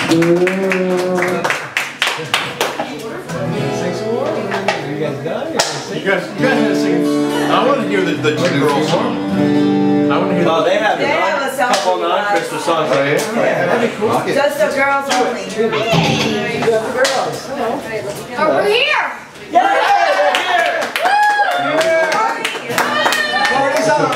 You guys had to sing. I want to hear the two girls song. I want to hear. Oh, they have a couple non-Christmas songs. Oh, yeah? That'd be cool. Just the girls only. The girls. Over here! Yeah! Party's on.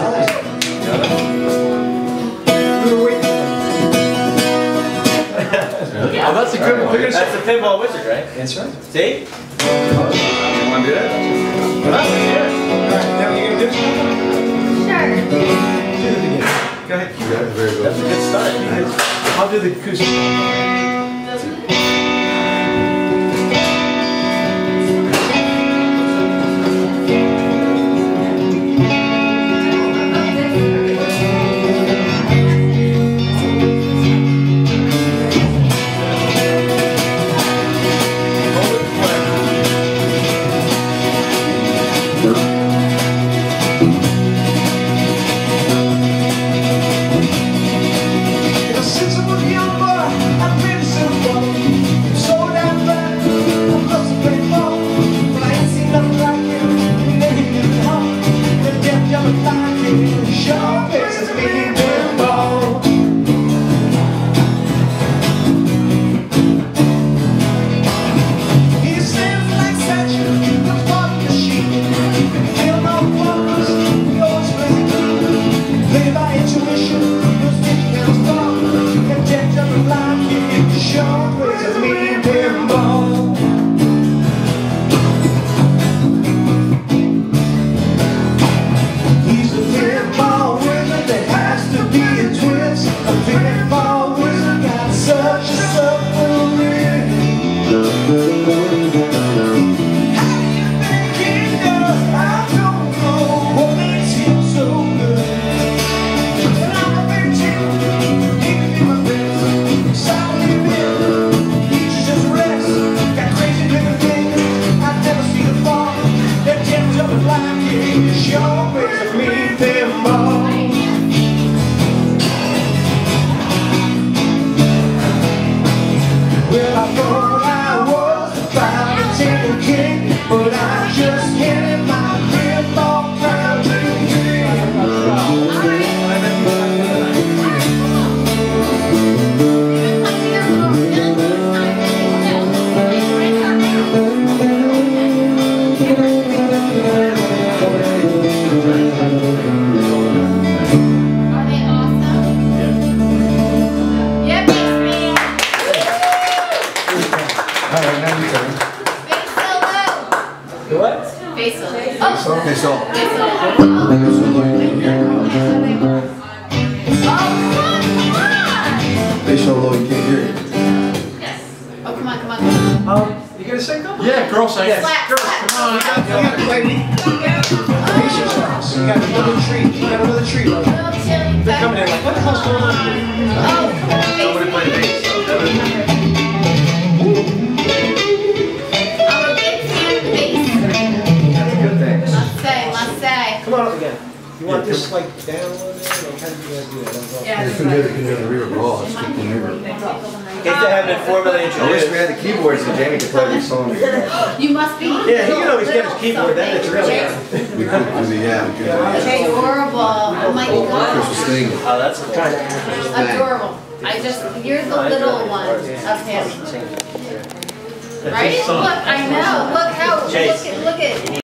Oh, that's a good one. That's the Pinball Wizard, right? That's right. See? You want to do that? Well, that's it. Alright, now you're gonna do something? Sure. Do the beginning. Go ahead. Very good. That's a good start. I'll do the acoustic. Since I was a young boy, I've been so young. So damn bad, I love to play ball. But I ain't seen nothing like it. Maybe in the heart, the death never like it. Sure faces me in pinball. He stands like statue, the fog machine. Feel no problems, yours crazy cool. Play by intuition, those big hands fall. He's a pinball wizard that has to be a twist. A pinball wizard got such a submarine. How do you think he does? I don't know what makes him so good. And I'm a big chick, he can be my best. Solid bit, he's just rest. Got crazy little things I've never seen before. That jams up like it, sure makes me pinball. Well, I thought I was about to take a kick, but I just handed my pinball crown to Are they awesome? Yeah, thanks, man. Alright, now you turn. Face solo. Do what? Face solo. Okay, Oh, so face solo. so low you can hear. Oh, come on! They so low you can't hear it. Yes. Oh, come on, come on. You gonna sing them? Yeah, girl sing. Yes. Slap, Girl, slap. come on. You got another treat. You got another treat. Little chili They're coming in like, what the hell's going on? Oh, Somebody play the bass. I'm a big fan of bass. That's a good thing. Must say. Come on up again. You want this like down a little bit? Or how do you guys do that? Yeah. You can do the reverb ball, it's just the reverb. In case they haven't been formally I wish introduced. we had the keyboard so Jamie could play these songs. You must be. Yeah, he can always get his keyboard, then it's really We could do the, yeah, we could do Adorable. Oh my the god. Christmas thing. Oh, that's cool. Adorable. You're the little one of him. Right? Look, I know. Look how, Chase. look at